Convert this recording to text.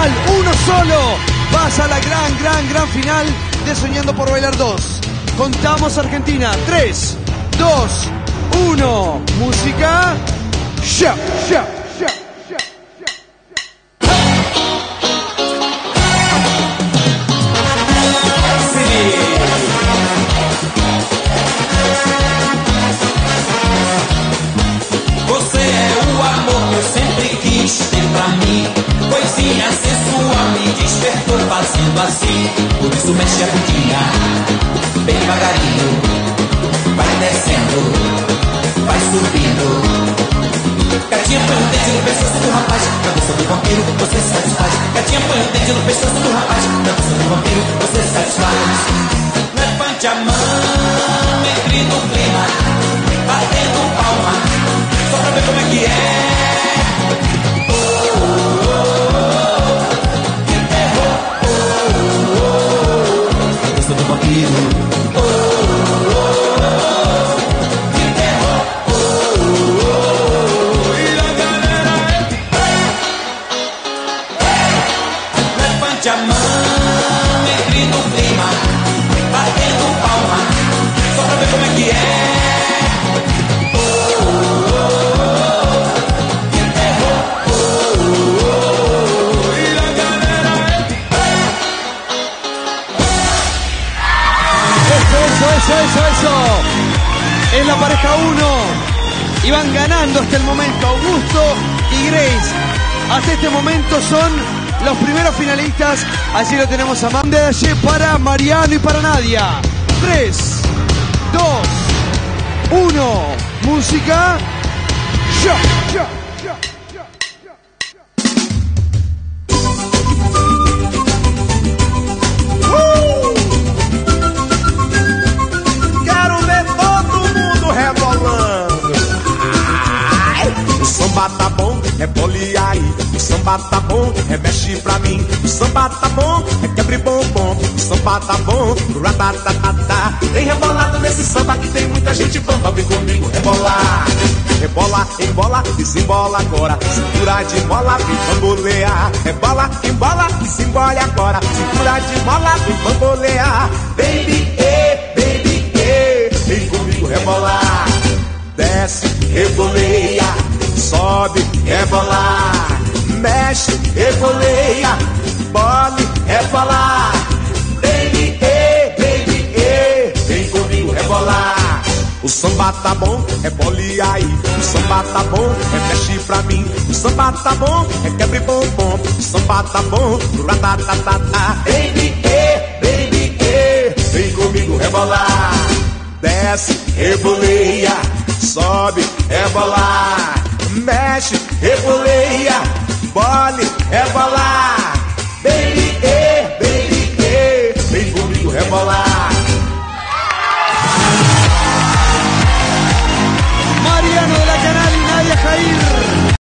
final, uno solo. Vas a la gran final de Soñando por Bailar 2. Contamos Argentina. 3, 2, 1. Música. Ya. Você é o amor que eu sempre quis ter pra mim. Coisinha sensual me despertou fazendo assim. Por isso mexe a bundinha, bem devagarinho. Vai descendo, vai subindo. Gatinha põe o dedo no pescoço do rapaz, cabeça do vampiro, você satisfaz. Gatinha põe o dedo no pescoço do rapaz, cabeça do vampiro, você satisfaz. Levante a mão, entre no clima, batendo palma, só pra ver como é que é. Que terror, cabeça do vampiro. A mão, entre no clima, batendo palma, só pra ver como é que é. Que terror, e a galera Eso. Es la pareja 1. Y van ganando hasta el momento Augusto y Grace. Hasta este momento son los primeros finalistas. Allí lo tenemos a Amanda para Mariano y para Nadia. 3, 2, 1. Música. Ya. Quero ver todo mundo rebolando. O samba tá bom, rebole aí. O samba tá bom, remexe pra mim. O samba tá bom, quebre bombom. O samba tá bom, ratatatata. Tem rebolado nesse samba que tem muita gente bamba. Vem comigo rebolar. Rebola, embola, desembola agora. Cintura de mola, vem bambolear. Rebola, embola, desembola agora. Cintura de mola, vem bambolear. Baby, vem comigo rebolar. Desce, reboleia. Sobe, rebolar. Mexe, reboleia. Bole, rebolar. Baby, vem comigo rebolar. O samba tá bom, rebole aí. O samba tá bom, mexe pra mim. O samba tá bom, quebre bombom. O samba tá bom, ratatatata. Baby, vem comigo rebolar. Desce, reboleia. Sobe, rebolar. Mexe, reboleia. Bole, rebolar.